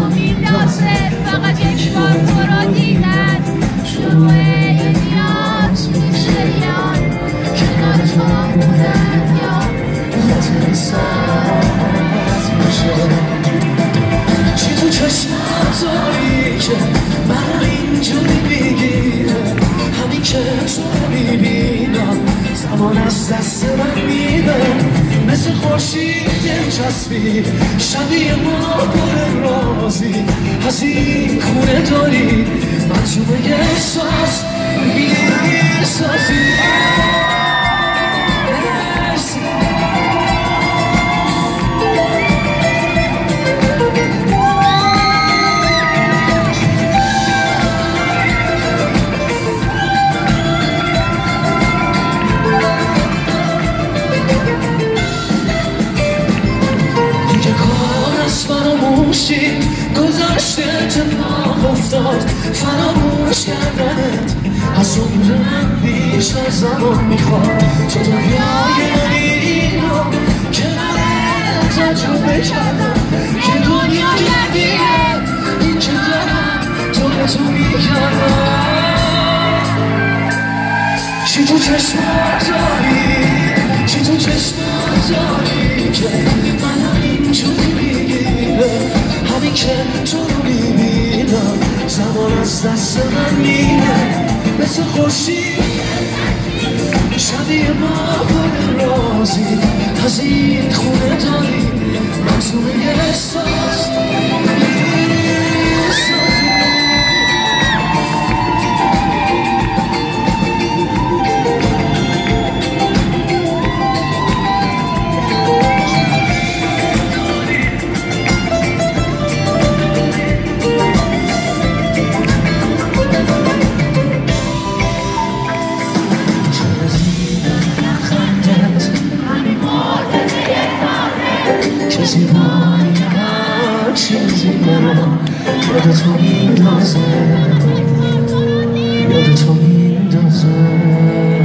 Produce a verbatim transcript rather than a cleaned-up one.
میندازه فقط یک بار تو رو دیدن شروع این نیاز میشه یاد کنار تو بودن یا خاطر ساعت میشه چی تو چشمات داری که من اینجوری میگیره همین که تو میبینم زمان از دست من میره مثل خورشید دلچسبی شبیه ما پر رازی از این خونه داری مجموعه احساس میسازی فراموشی گذشته اتفاق افتاد فراموش کردنت از عمر من بیشتر زمان میخواد تو دنیای منی اینو کنارت تجربه کردم که دنیا گردیه این که دارم تو به تو میکردم چی تو چشمات داری چی تو چشمات داری که من اینجوری همین که تو رو میبینم زمان از دست من میره مثل خورشید شبیه ما پر رازی از این خونه داری مجموعه احساس چیزی بایی هر چیزی منم یاد تو میندازه یاد تو میندازه